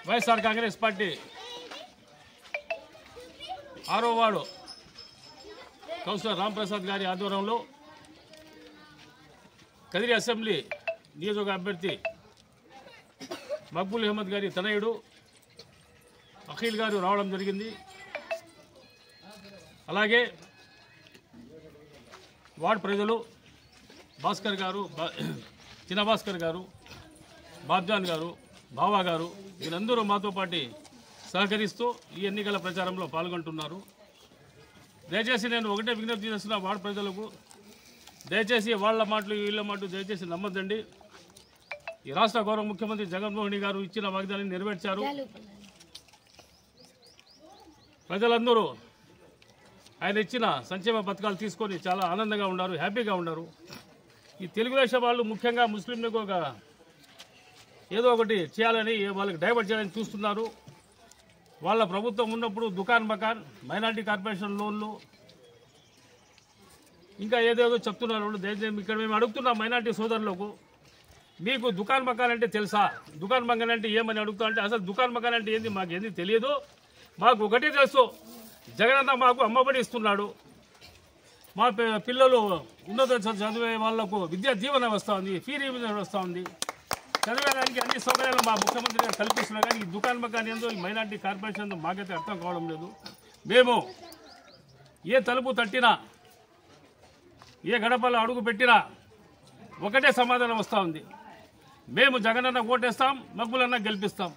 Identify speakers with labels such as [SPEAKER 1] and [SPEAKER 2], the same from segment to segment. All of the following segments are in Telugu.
[SPEAKER 1] వైఎస్ఆర్ కాంగ్రెస్ పార్టీ 6వ వార్డు కౌన్సిలర్ రాంప్రసాద్ గారి ఆధ్వర్యంలో కదిరి అసెంబ్లీ నియోజకవర్గ అభ్యర్థి మక్బూల్ అహ్మద్ గారి తనయుడు అఖిల్ గారు రావడం జరిగింది. అలాగే వార్డు ప్రజలు భాస్కర్ గారు, చిన్న భాస్కర్ గారు, బాబ్జాన్ గారు, బావా గారు వీరందరూ మాతో పాటు సహకరిస్తూ ఈ ఎన్నికల ప్రచారంలో పాల్గొంటున్నారు. దయచేసి నేను ఒకటే విజ్ఞప్తి చేస్తున్నా వార్డు ప్రజలకు, దయచేసి వాళ్ళ మాటలు వీళ్ళ మాటలు దయచేసి నమ్మద్దండి. ఈ రాష్ట్ర గౌరవ ముఖ్యమంత్రి జగన్మోహన్ రెడ్డి గారు ఇచ్చిన వాగ్దానాన్ని నెరవేర్చారు. ప్రజలందరూ ఆయన ఇచ్చిన సంక్షేమ పథకాలు తీసుకొని చాలా ఆనందంగా ఉన్నారు, హ్యాపీగా ఉన్నారు. ఈ తెలుగుదేశం వాళ్ళు ముఖ్యంగా ముస్లింలకు ఏదో ఒకటి చేయాలని, వాళ్ళకి డైవర్ట్ చేయాలని చూస్తున్నారు. వాళ్ళ ప్రభుత్వం ఉన్నప్పుడు దుకాన్ మకాన్, మైనార్టీ కార్పొరేషన్ లోన్లు, ఇంకా ఏదేదో చెప్తున్నారు. ఇక్కడ మేము అడుగుతున్నాం మైనార్టీ సోదరులకు, మీకు దుకాన్ మకాన్ అంటే తెలుసా? దుకాన్ మకాన్ అంటే ఏమని అడుగుతా అంటే, అసలు దుకాన్ మకాన్ అంటే ఏంది మాకు ఏంది తెలియదు. మాకు ఒకటే తెలుసు, జగనన్న మాకు అమ్మబడి ఇస్తున్నాడు, మా పిల్లలు ఉన్నత చదివే వాళ్లకు విద్యా దీవెన వస్తూ ఉంది, ఫీ రీయింబర్స్మెంట్ వస్తూ ఉంది, చదివేదానికి అన్ని సౌకర్యాలు మా ముఖ్యమంత్రి గారు కల్పిస్తున్నారు. కానీ ఈ దుకాన్ మకాన్ ఏందో, ఈ మైనార్టీ కార్పొరేషన్ మాకైతే అర్థం కావడం లేదు. మేము ఏ తలుపు తట్టినా, ఏ గడపలో అడుగు పెట్టినా ఒకటే సమాధానం వస్తూ ఉంది, మేము జగనన్న ఓటేస్తాం, మక్బూలన్న గెలిపిస్తాం.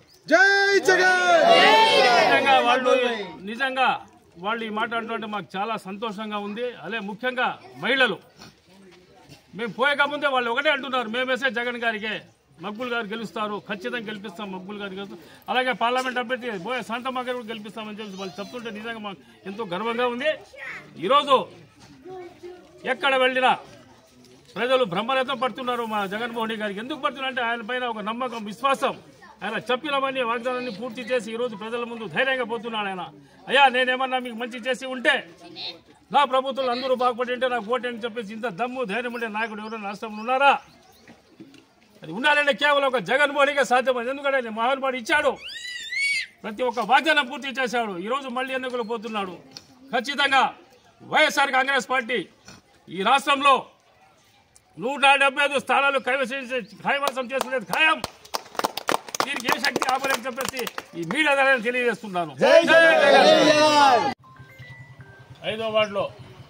[SPEAKER 1] నిజంగా వాళ్ళు ఈ మాట అంటుంటే మాకు చాలా సంతోషంగా ఉంది. అదే ముఖ్యంగా మహిళలు, మేము పోయేకముందే వాళ్ళు ఒకటే అంటున్నారు, మేము వేసే జగన్ గారికే, మక్బూల్ గారు గెలుస్తారు, ఖచ్చితంగా గెలిపిస్తాం, మక్బూల్ గారు గెలుస్తాం. అలాగే పార్లమెంట్ అభ్యర్థి బోయ శాంతమ్మ గారు కూడా గెలిపిస్తామని చెప్పి వాళ్ళు చెప్తుంటే నిజంగా మాకు ఎంతో గర్వంగా ఉంది. ఈరోజు ఎక్కడ వెళ్ళినా ప్రజలు బ్రహ్మరథం పడుతున్నారు మా జగన్మోహన్ రెడ్డి గారికి. ఎందుకు పడుతున్నారంటే ఆయన పైన ఒక నమ్మకం, విశ్వాసం. ఆయన చెప్పినవన్నీ వాగ్దానాన్ని పూర్తి చేసి ఈరోజు ప్రజల ముందు ధైర్యంగా పోతున్నాడు. ఆయన అయ్యా నేనేమన్నా మీకు మంచి చేసి ఉంటే, నా ప్రభుత్వం అందరూ బాగుపడి ఉంటే నాకు ఓటు అని చెప్పేసి ఇంత దమ్ము ధైర్యం ఉండే నాయకుడు ఎవరైనా రాష్ట్రంలో ఉన్నారా? అది ఉండాలంటే కేవలం ఒక జగన్మోహన్ రెడ్డిగా సాధ్యమైంది. ఎందుకంటే మహానుభావుడు ఇచ్చాడు, ప్రతి ఒక్క వాగ్దానం పూర్తి చేశాడు. ఈరోజు మళ్ళీ ఎన్నికలు పోతున్నాడు. ఖచ్చితంగా వైఎస్ఆర్ కాంగ్రెస్ పార్టీ ఈ రాష్ట్రంలో 175 స్థానాలు కైవసం చేసుకునేది ఖాయం. దీనికి ఏ శక్తి ఆపలేని చెప్పేసి ఈ మీడియా ద్వారా తెలియజేస్తున్నాను. 5వ వార్డులో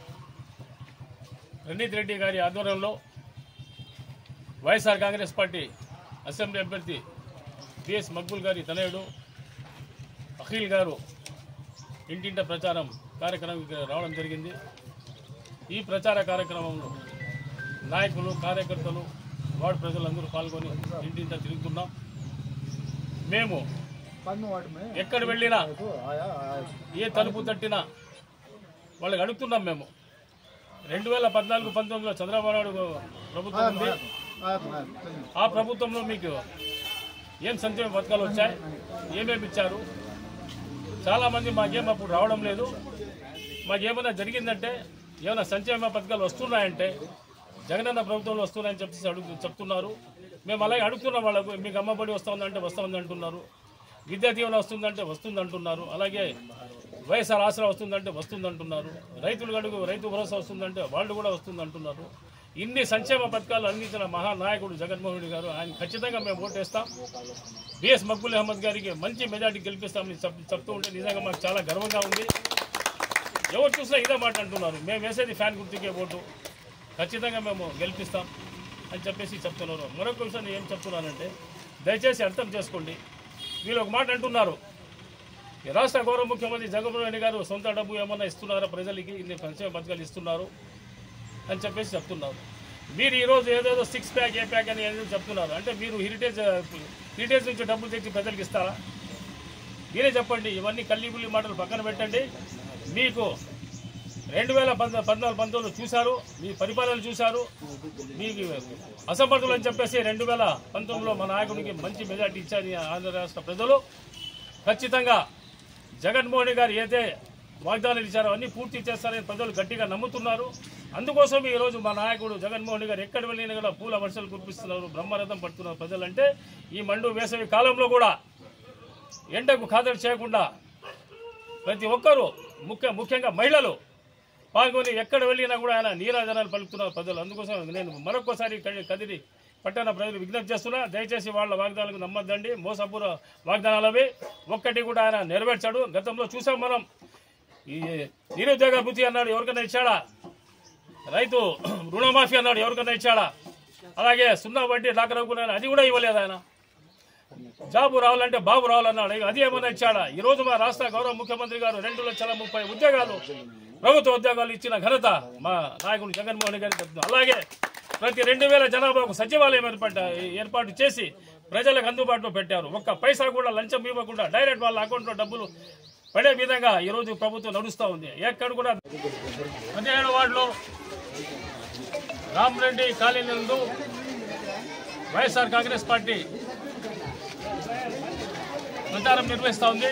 [SPEAKER 1] రణీత్ రెడ్డి గారి ఆధ్వర్యంలో వైఎస్ఆర్ కాంగ్రెస్ పార్టీ అసెంబ్లీ అభ్యర్థి బిఎస్ మక్బూల్ గారి తనయుడు అఖిల్ గారు ఇంటింట ప్రచారం కార్యక్రమానికి రావడం జరిగింది. ఈ ప్రచార కార్యక్రమంలో నాయకులు, కార్యకర్తలు, వార్డు ప్రజలందరూ పాల్గొని ఇంటింట తిరుగుతున్నాం. మేము ఎక్కడ వెళ్ళినా, ఏ తలుపు తట్టినా వాళ్ళకి అడుగుతున్నాం. మేము 2014-19లో చంద్రబాబు నాయుడు ప్రభుత్వం ఉంది, ఆ ప్రభుత్వంలో మీకు ఏం సంక్షేమ పథకాలు వచ్చాయి, ఏమేమి ఇచ్చారు? చాలామంది మాకేం అప్పుడు రావడం లేదు, మాకేమైనా జరిగిందంటే, ఏమైనా సంక్షేమ పథకాలు వస్తున్నాయంటే జగనన్న ప్రభుత్వంలో వస్తున్నాయని చెప్పేసి చెప్తున్నారు. మేము అలాగే అడుగుతున్నాం వాళ్ళకు, మీకు అమ్మబడి వస్తుందంటే వస్తుంది అంటున్నారు, విద్యా దీవెన వస్తుందంటే వస్తుంది అంటున్నారు, అలాగే వైఎస్ఆర్ ఆసరా వస్తుందంటే వస్తుంది అంటున్నారు, రైతు భరోసా వస్తుందంటే వాళ్ళు కూడా వస్తుంది అంటున్నారు. ఇన్ని సంక్షేమ పథకాలు అందించిన మహానాయకుడు జగన్మోహన్ రెడ్డి గారు, ఆయన ఖచ్చితంగా మేము ఓటేస్తాం. బిఎస్ మక్బూల్ అహ్మద్ గారికి మంచి మెజార్టీ గెలిపిస్తామని చెప్తూ ఉంటే నిజంగా మాకు చాలా గర్వంగా ఉంది. ఎవరు చూసినా ఇదే మాట అంటున్నారు, మేము వేసేది ఫ్యాన్ గుర్తుకే ఓటు, ఖచ్చితంగా మేము గెలిపిస్తాం అని చెప్పేసి చెప్తున్నారు. మరొక విషయం ఏం చెప్తున్నానంటే, దయచేసి అర్థం చేసుకోండి. వీళ్ళు ఒక మాట అంటున్నారు, ఈ రాష్ట్ర గౌరవ ముఖ్యమంత్రి జగన్మోహన్ రెడ్డి గారు సొంత డబ్బు ఏమన్నా ఇస్తున్నారా ప్రజలకి, ఇన్ని సంక్షేమ పథకాలు ఇస్తున్నారు అని చెప్పేసి చెప్తున్నారు. మీరు ఈరోజు ఏదేదో 6 ప్యాక్ ఏ ప్యాక్ అని ఏదో చెప్తున్నారు. అంటే మీరు హెరిటేజ్ నుంచి డబ్బులు తెచ్చి ప్రజలకు ఇస్తారా? మీరే చెప్పండి. ఇవన్నీ కల్లిబుల్లి మాటలు పక్కన పెట్టండి. మీకు 2014-19 చూశారు, మీ పరిపాలన చూశారు, మీకు అసమర్థులు అని చెప్పేసి 2019లో మా నాయకుడికి మంచి మెజార్టీ ఇచ్చారు ఆంధ్ర రాష్ట్ర ప్రజలు. ఖచ్చితంగా జగన్మోహన్ రెడ్డి గారు ఏదైతే వాగ్దానాలు ఇచ్చారో అన్నీ పూర్తి చేస్తారని ప్రజలు గట్టిగా నమ్ముతున్నారు. అందుకోసం ఈరోజు మా నాయకుడు జగన్మోహన్ రెడ్డి గారు ఎక్కడ వెళ్ళినా కూడా పూల వర్షాలు కురిపిస్తున్నారు, బ్రహ్మరథం పడుతున్నారు ప్రజలంటే. ఈ మండు వేసవి కాలంలో కూడా ఎండకు ఖాతరు చేయకుండా ప్రతి ఒక్కరూ ముఖ్యంగా మహిళలు పాల్గొని ఎక్కడ వెళ్ళినా కూడా ఆయన నీరాజనాలు పలుకుతున్నారు ప్రజలు. అందుకోసం నేను మరొకసారి కదిరి పట్టణ ప్రజలు విజ్ఞప్తి చేస్తున్నా, దయచేసి వాళ్ళ వాగ్దానాలకు నమ్మద్దండి. మోసపూర్వ వాగ్దానాలవి ఒక్కటి కూడా ఆయన నెరవేర్చాడు. గతంలో చూసాం మనం. ఈ నిరుద్యోగ భృతి అన్నాడు, ఎవరికైనా ఇచ్చాడా? రైతు రుణమాఫీ అన్నాడు, ఎవరికైనా ఇచ్చాడా? అలాగే 0 వడ్డీ డాక్రా అది కూడా ఇవ్వలేదు ఆయన. జాబు రావాలంటే బాబు రావాలన్నాడు, అది ఏమన్నా ఇచ్చాడా? ఈ రోజు మా రాష్ట్ర గౌరవ ముఖ్యమంత్రి గారు 2,30,000 ఉద్యోగాలు, ప్రభుత్వ ఉద్యోగాలు ఇచ్చిన ఘనత మా నాయకుడు జగన్మోహన్ గారికి చెప్తున్నాం. అలాగే ప్రతి 2,000 జనాభాకు సచివాలయం ఏర్పాటు చేసి ప్రజలకు అందుబాటులో పెట్టారు. ఒక్క పైసా కూడా లంచం ఇవ్వకుండా డైరెక్ట్ వాళ్ళ అకౌంట్లో డబ్బులు పడే విధంగా ఈరోజు ప్రభుత్వం నడుస్తూ ఉంది. ఎక్కడ కూడా 17వ వార్డులో రామరెడ్డి కాలనీ నందు వైఎస్ఆర్ కాంగ్రెస్ పార్టీ ప్రచారం నిర్వహిస్తూ ఉంది.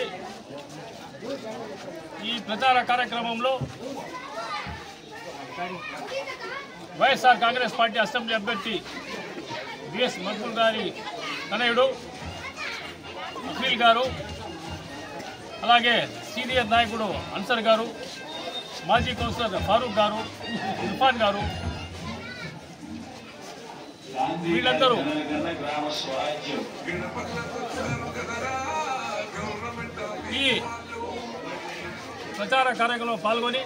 [SPEAKER 1] ఈ ప్రచార కార్యక్రమంలో వైఎస్ఆర్ కాంగ్రెస్ పార్టీ అసెంబ్లీ అభ్యర్థి బిఎస్ మక్బూల్ గారి తనయుడు అఖిల్ గారు, అలాగే సీనియర్ నాయకుడు అన్సర్ గారు, మాజీ కౌన్సిలర్ ఫారూక్ గారు, ఇర్ఫాన్ గారు, వీళ్ళందరూ ఈ ప్రచార కార్యక్రమంలో పాల్గొని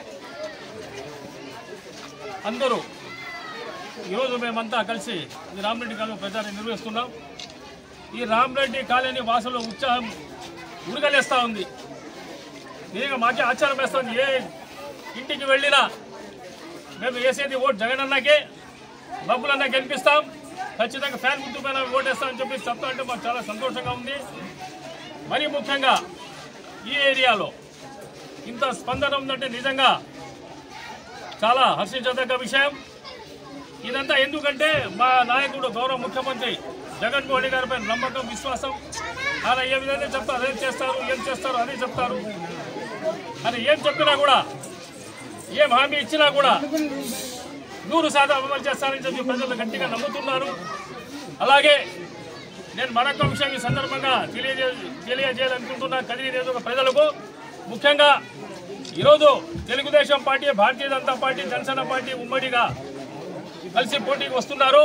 [SPEAKER 1] అందరూ ఈరోజు మేమంతా కలిసి ఈ రామరెడ్డి కాలనీ ప్రచారం నిర్వహిస్తున్నాం. ఈ రామరెడ్డి కాలనీ వాసుల ఉత్సాహం ఉరగలేస్తూ ఉంది. నేను మాకే ఆశ్చర్యం వేస్తుంది. ఏ ఇంటికి వెళ్ళినా మేము వేసేది ఓటు జగనన్నకే, బబ్బులన్నా గెలిపిస్తాం, ఖచ్చితంగా ఫ్యాన్ గుర్తు పైన ఓటేస్తామని చెప్పి చెప్తా అంటే మాకు చాలా సంతోషంగా ఉంది. మరీ ముఖ్యంగా ఈ ఏరియాలో ఇంత స్పందన ఉందంటే నిజంగా చాలా హర్షించదగ్గ విషయం. ఇదంతా ఎందుకంటే మా నాయకుడు గౌరవ ముఖ్యమంత్రి జగన్మోహన్ గారిపై నమ్మకం, విశ్వాసం. ఆయన ఏ విధంగా చెప్తారు అదే చేస్తారు, ఏం చేస్తారు అదే చెప్తారు అని ఏం చెప్పినా కూడా, ఏం హామీ ఇచ్చినా కూడా 100% అమలు చేస్తారని చెప్పి ప్రజలు గట్టిగా నమ్ముతున్నారు. అలాగే నేను మరొక విషయం ఈ సందర్భంగా తెలియజేయాలనుకుంటున్నా కదిరి నియోజక ప్రజలకు. ముఖ్యంగా ఈరోజు Telugu Desam party, Bharatiya Janata party, Janasena party ఉమ్మడిగా కలిసి పోటీకి వస్తున్నారు.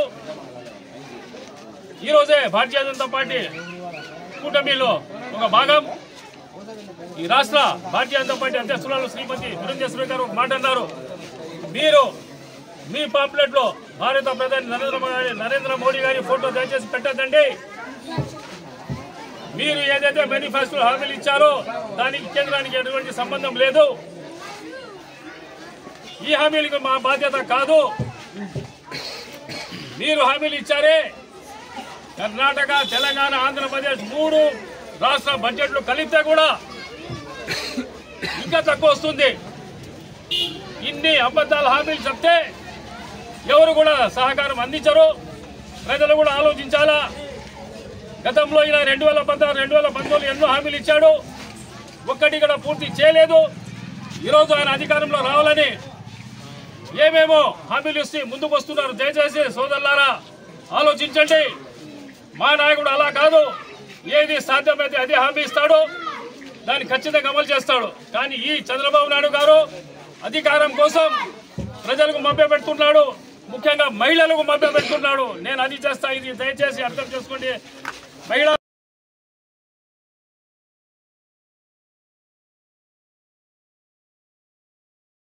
[SPEAKER 1] ఈరోజే భారతీయ జనతా పార్టీ కూటమిలో ఒక భాగం. ఈ రాష్ట్ర భారతీయ జనతా పార్టీ అధ్యక్షురాలు శ్రీమతి పురంధేశ్వరి గారు ఒక మాట అన్నారు, మీరు మీ పాంప్లెట్ లో భారత ప్రధాని నరేంద్ర మోడీ గారి ఫోటో దయచేసి పెట్టద్దండి. మీరు ఏదైతే మేనిఫెస్టో హామీలు ఇచ్చారో దానికి కేంద్రానికి ఎటువంటి సంబంధం లేదు. ఈ హామీలకు మా బాధ్యత కాదు. మీరు హామీలు ఇచ్చారే, కర్ణాటక, తెలంగాణ, ఆంధ్రప్రదేశ్ 3 రాష్ట్ర బడ్జెట్లు కలిపితే కూడా ఇంకా తక్కువ వస్తుంది. ఇన్ని అబద్ధాల హామీలు చెప్తే ఎవరు కూడా సహకారం అందించరు. ప్రజలు కూడా ఆలోచించాలా. గతంలో ఇలా 2016, 2019 ఎన్నో హామీలు ఇచ్చాడు, ఒక్కటి కూడా పూర్తి చేయలేదు. ఈరోజు ఆయన అధికారంలో రావాలని ఏమేమో హామీలు ఇస్తే ముందుకు వస్తున్నారు. దయచేసి సోదరులారా ఆలోచించండి. మా నాయకుడు అలా కాదు, ఏది సాధ్యమైతే అదే హామీ ఇస్తాడు, దాన్ని ఖచ్చితంగా అమలు చేస్తాడు. కానీ ఈ చంద్రబాబు నాయుడు గారు అధికారం కోసం ప్రజలకు మభ్యపెడుతున్నాడు, ముఖ్యంగా మహిళలకు మభ్యపెడుతున్నాడు. నేను అది చేస్తా, ఇది దయచేసి అర్థం చేసుకోండి. మహిళా